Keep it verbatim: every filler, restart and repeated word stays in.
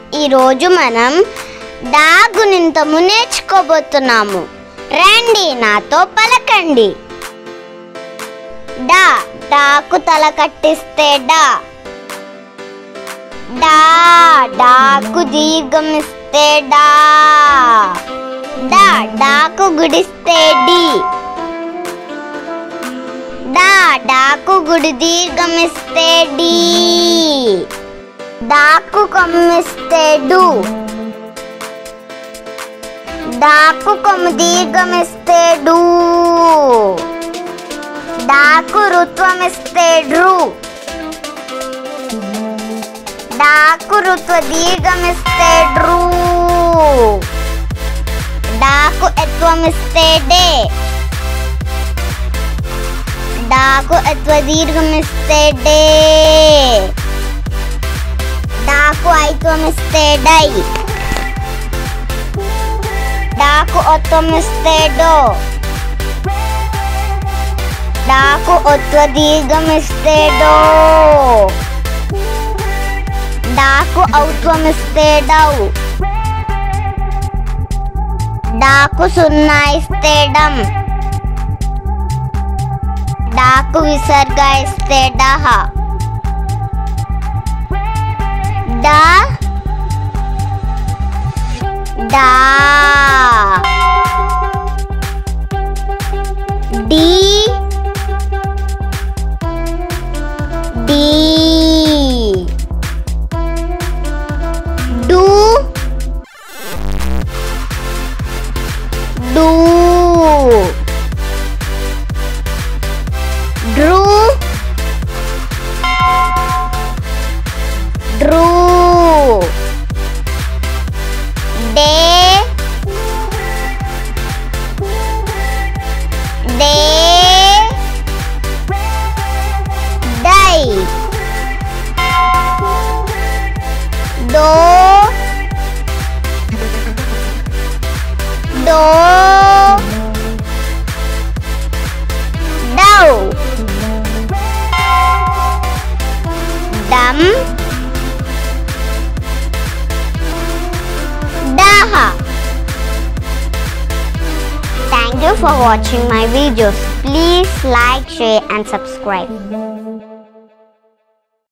ఈరోజు మనం డా గుణింతము నేర్చుకోబోతున్నాము. రండి నాతో పలకండి. డా డాకు తల కట్టిస్తే డా. డా డాకు దీర్ఘమిస్తే డా. డా డాకు గుడిస్తే డి. డా డాకు గుడి దీర్ఘమిస్తే డి. డాకు కొమ్మిస్తే డు. డాకు కొమ్ము దీర్ఘమిస్తే డు. డాకు రుత్వమిస్తే డ్రు. డాకు రుత్వ దీర్ఘమిస్తే డ్రు. డాకు ఎత్వమిస్తే డే. డాకు ఎత్వ దీర్ఘమిస్తే డే. డాకు ఐత్వమిస్తే డై. డాకు ఒత్వమిస్తే డో. డాకు ఒత్వ దీర్ఘమిస్తే డో. డాకు ఔత్వమిస్తే డౌ. డాకు సున్నా ఇస్తే డం. డాకు విసర్గ ఇస్తే డహ. డా డా డి డి డు డు డ్రు డ్రు డే డే డై దో దో డౌ dam daha. Thank you for watching my videos. Please like, share and subscribe.